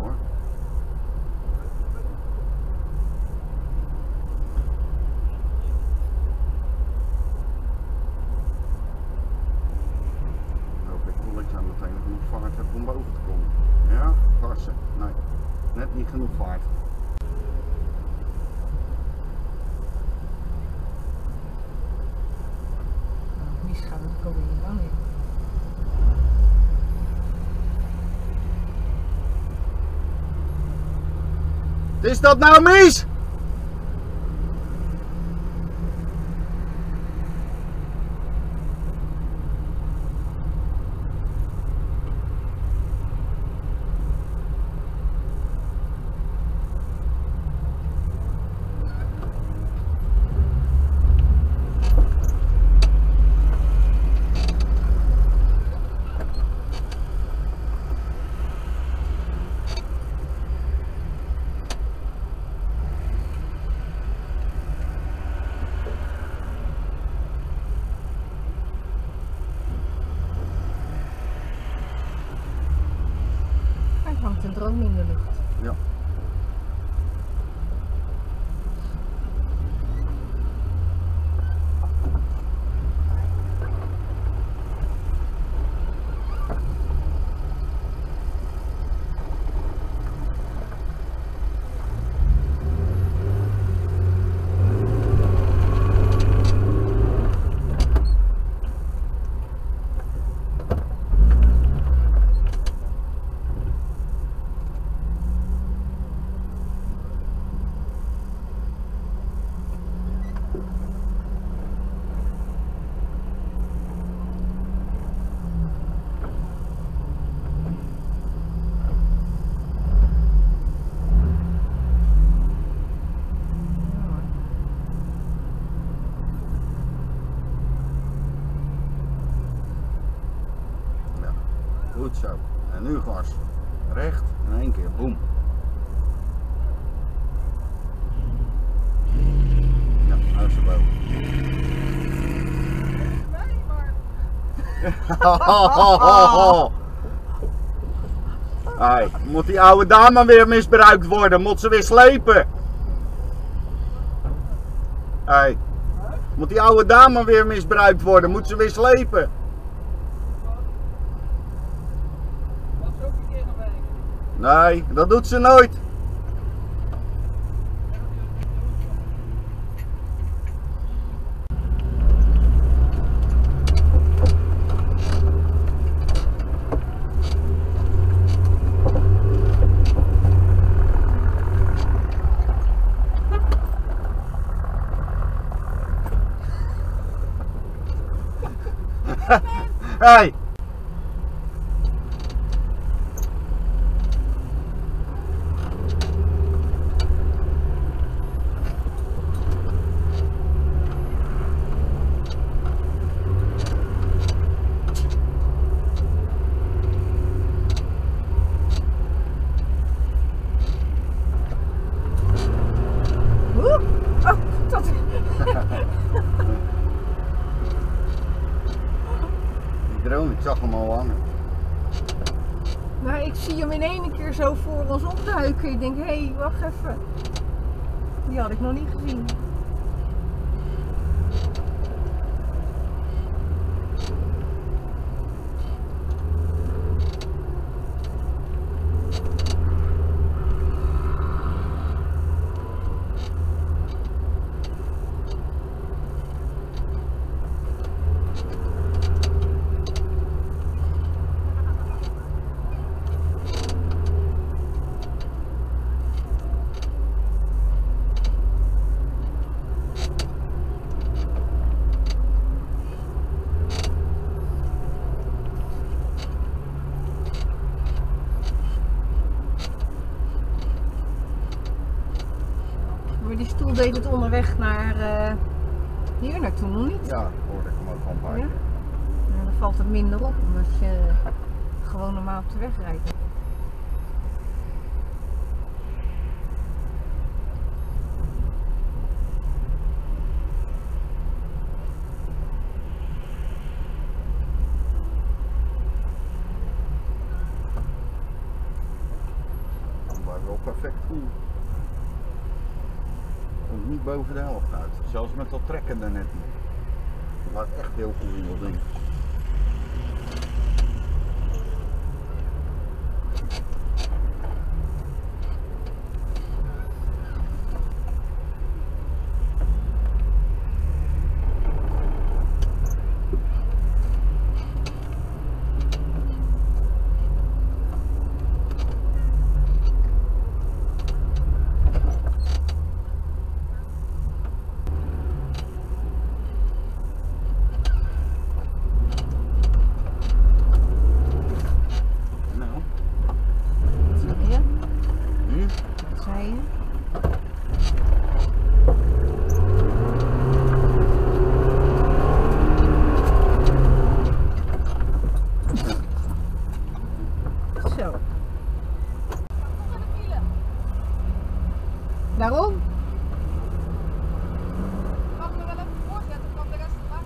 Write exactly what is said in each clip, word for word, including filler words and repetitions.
hoor. Hoop ik wel dat ik aan meteen genoeg vaart heb om boven te komen. Ja, gassen. Nee, net niet genoeg vaart. Gaan we komen hier wel in. Is dat nou mis? Hangt een drone in de lucht. Ja. Goed zo. En nu gas. Recht in één keer. Boem. Ja, nou is ze boven. Hey, moet die oude dame weer misbruikt worden? Moet ze weer slepen? Hey, moet die oude dame weer misbruikt worden? Moet ze weer slepen? Nee, dat doet ze nooit. Hey. Ik zag hem al hangen. Nou, ik zie hem in één keer zo voor ons opduiken. Ik denk, hé, hey, wacht even. Die had ik nog niet gezien. Maar die stoel deed het onderweg naar uh, hier naartoe nog niet. Ja, hoorde ik hem ook al een paar ja. keer. Nou, dan valt het minder op omdat je gewoon normaal op de weg rijdt. wel perfect goed. Komt niet boven de helft uit. Zelfs met dat trekken daarnet niet. Het laat echt heel goed in dat ding. Daarom? Mag ik me wel even voorzetten, dan de rest van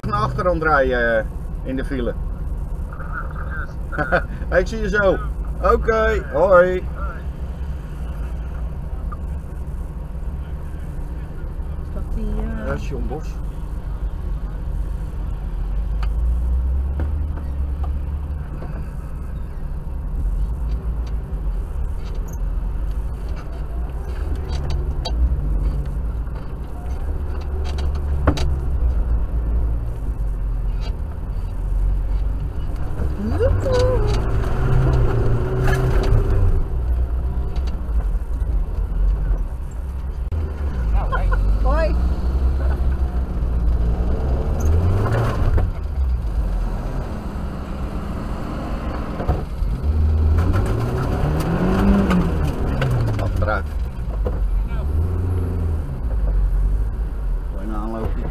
naar achter aan het rijden uh, in de file. Ik zie je zo. Oké, okay, hoi. Is dat die... Uh... Dat is John Bos. Hoi. Achteruit. Mooi aanloopje.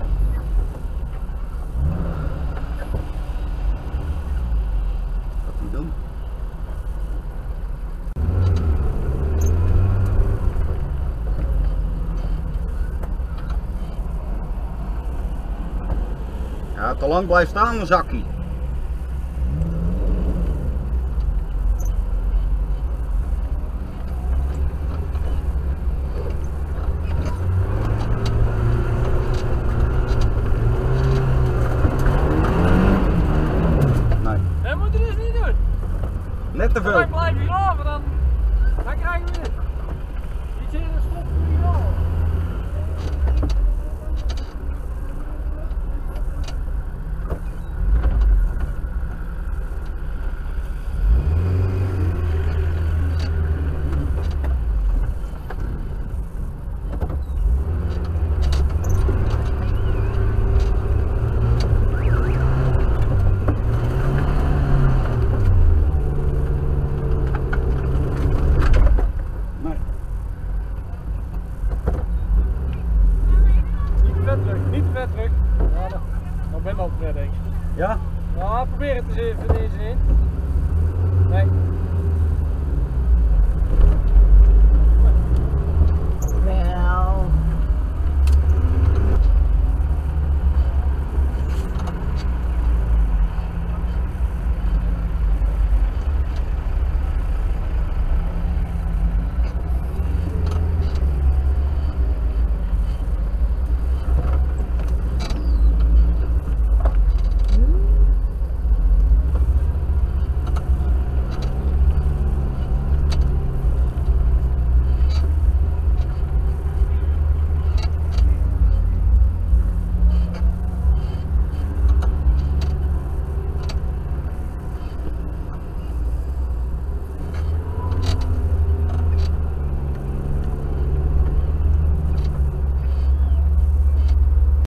Wat moet je doen? Ja, te lang blijft staan een zakkie. Nee. Dat moet je dus niet doen. Net te veel. Dan blijf je graven, dan, dan krijgen we dit. Iets in de stop voor die graven. Niet te vet druk. Ja, dan, dan ben ik al te ver, denk ik. Ja? Nou, probeer het eens even in deze in. Nee.